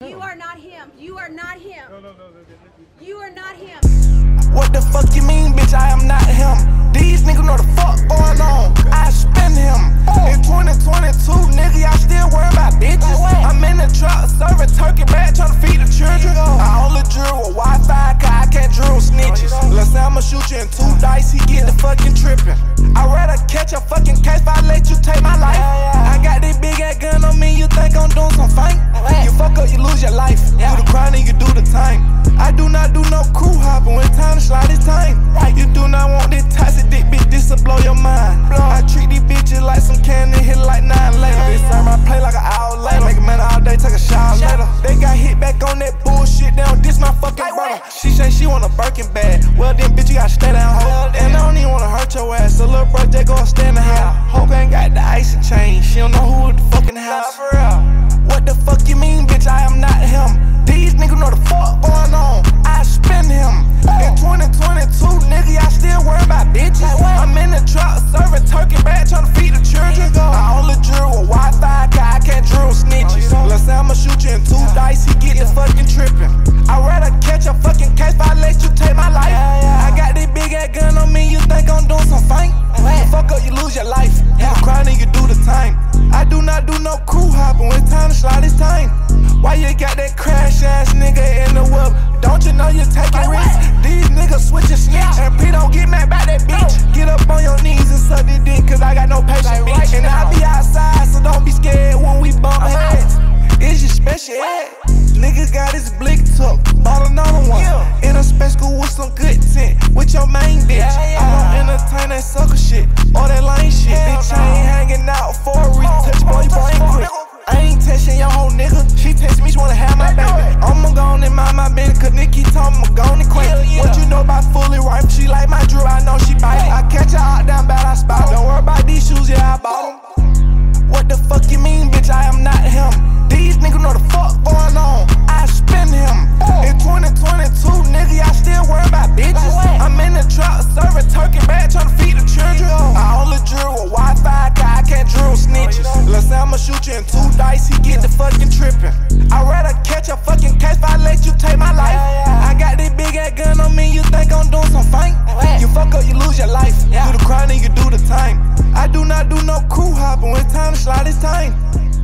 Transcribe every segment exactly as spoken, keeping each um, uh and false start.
You are not him. You are not him. No, no, no, no, no. You are not him. What the fuck you mean, bitch? I am not him. These niggas know the fuck going on. I spin him. In twenty twenty-two, nigga, y'all still worry about bitches. I'm in the truck serving turkey bread, trying to feed the children. I only drill with Wi-Fi, cause I can't drill snitches. Let's say I'ma shoot you in two dice, he get the fucking tripping. I'd rather catch a fucking case if I let you take my life. I got this big ass gun on me, you think I'm doing some fine? You fuck up, you lose your life. Do the crime and you do the time. I do not do no crew hopping when it's time to slide, it's time. You do not want this toxic dick, bitch, this'll blow your mind. I treat these bitches like some candy, hit like nine later. This time I play like an hour later. Make a man all day, take a shower later. They got hit back on that bullshit, they don't diss my fucking brother. She say she want a Birkin bag, well then bitch you gotta stay down, ho. And I don't even wanna hurt your ass, so little bro just gon' stand in the house. Hope ain't got the ice and chain, she don't know who at the fucking house. What the fuck you mean, bitch, I am not him. These niggas know the fuck going on. I spin him. In twenty twenty-two, nigga, y'all still worry about bitches. I'm in the truck serving turkey bread, trying to feed the children. I only drill with Wi-Fi, cause I can't drill snitches. Let's say I'ma shoot you in two dice, he get the fucking tripping. I'd rather catch a fucking case if I let you take my life. I got this big ass gun on me, you think I'm doing some fine? You fuck up, you lose your life. You cry and you do the time. I do not do no crew hopping when it's time to slide, it's time. Why you got that crash ass nigga in the whip? Don't you know you're taking risks? These niggas switching snitch. And P don't get mad by that bitch. Get up on your knees and suck this dick, cause I got no patience, bitch. And I be outside, so don't be scared when we bump heads. It's your special ed. Niggas got his blick tuck, bought another one. In a spec school with some good tint, with your main bitch. I don't entertain that sucker shit, or that lame shit. Bitch, I ain't hanging out for a reason. Touch boy, you brain quick. I ain't texting your whole nigga. She text me, she wanna have my baby. I'ma go on and mind my business, cause Nikki told me I'ma go on and quit. What you know about fully rifle? She like my drill, I know she bite. I catch her out down bad, I spot. Don't worry about these shoes, yeah, I bought them. What the fuck you mean, bitch? I am not him. These niggas know the fuck going on. I spin him. In twenty twenty-two, nigga, y'all still worry about bitches. I'm in the truck serving turkey bread, trying to feed the children. I only drill with Wi-Fi, cause I can't drill snitches. Let's say I'ma shoot you in two dice, he get the fucking tripping. I'd rather catch a fucking case if I let you take my life. I got this big ass gun on me, you think I'm doing some fine? You fuck up, you lose your life. Do the crime and you do the time. I do not do no crew hopping when it's time to slide, it's time.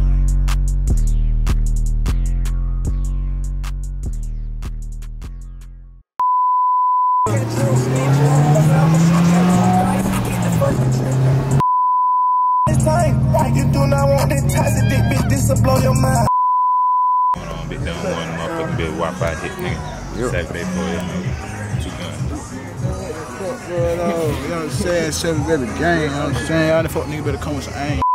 It's time. You do not want this toxic dick, bitch, this'll blow your mind. Going on, big down one motherfucking big Wi-Fi hit, nigga. Yep. Saturday for it, two guns. You know what I'm saying? Seven better game, you know what I'm saying? Y'all the fuck nigga better come with some aim.